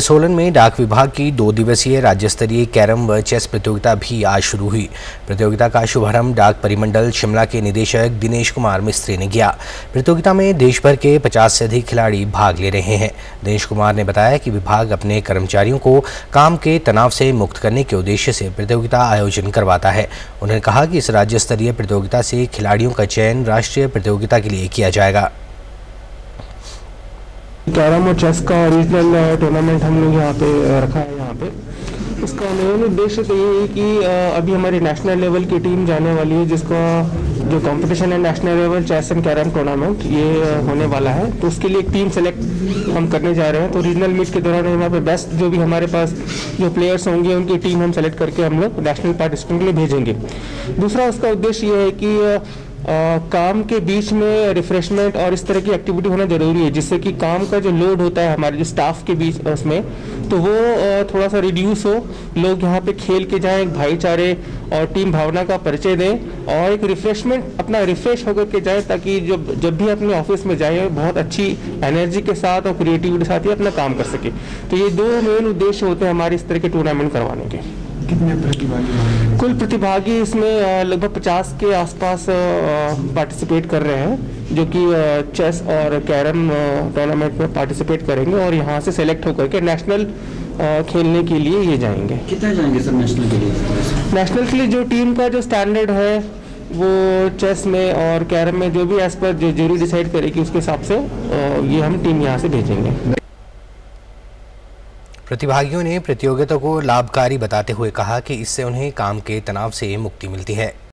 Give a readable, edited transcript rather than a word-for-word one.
सोलन में डाक विभाग की 2 दिवसीय राज्य स्तरीय कैरम व चेस प्रतियोगिता भी आज शुरू हुई। प्रतियोगिता का शुभारंभ डाक परिमंडल शिमला के निदेशक दिनेश कुमार मिस्त्री ने किया। प्रतियोगिता में देश भर के 50 से अधिक खिलाड़ी भाग ले रहे हैं। दिनेश कुमार ने बताया कि विभाग अपने कर्मचारियों को काम के तनाव से मुक्त करने के उद्देश्य से प्रतियोगिता आयोजन करवाता है। उन्होंने कहा कि इस राज्य स्तरीय प्रतियोगिता से खिलाड़ियों का चयन राष्ट्रीय प्रतियोगिता के लिए किया जाएगा। कैरम और चेस का रीजनल टूर्नामेंट हम लोग यहाँ पे रखा है। यहाँ पे उसका मेन उद्देश्य तो ये है कि अभी हमारी नेशनल लेवल की टीम जाने वाली है, जिसका जो कंपटीशन है national level chess and carrom tournament ये होने वाला है। तो उसके लिए एक टीम सेलेक्ट हम करने जा रहे हैं। तो रीजनल मीट के दौरान यहाँ पे बेस्ट जो भी हमारे पास जो प्लेयर्स होंगे उनकी टीम हम सेलेक्ट करके हम लोग नेशनल पार्टिसिपेंट के लिए भेजेंगे। दूसरा उसका उद्देश्य ये है कि काम के बीच में रिफ्रेशमेंट और इस तरह की एक्टिविटी होना जरूरी है, जिससे कि काम का जो लोड होता है हमारे जो स्टाफ के बीच उसमें तो वो थोड़ा सा रिड्यूस हो। लोग यहाँ पे खेल के जाएं, एक भाईचारे और टीम भावना का परिचय दें और एक रिफ्रेशमेंट अपना रिफ्रेश होकर के जाएं, ताकि जब भी अपने ऑफिस में जाए बहुत अच्छी एनर्जी के साथ और क्रिएटिविटी के साथ ही अपना काम कर सके। तो ये 2 मेन उद्देश्य होते हैं हमारे इस तरह के टूर्नामेंट करवाने के। कितने प्रतिभागी? कुल प्रतिभागी इसमें लगभग 50 के आसपास पार्टिसिपेट कर रहे हैं, जो कि चेस और कैरम टूर्नामेंट में पार्टिसिपेट करेंगे और यहाँ से सेलेक्ट होकर के नेशनल खेलने के लिए ये जाएंगे। कितने जाएंगे सर नेशनल के लिए? नेशनल के लिए जो टीम का जो स्टैंडर्ड है वो चेस में और कैरम में जो भी एज पर जो जूरी डिसाइड करेगी उसके हिसाब से ये हम टीम यहाँ से भेजेंगे। प्रतिभागियों ने प्रतियोगिता को लाभकारी बताते हुए कहा कि इससे उन्हें काम के तनाव से मुक्ति मिलती है।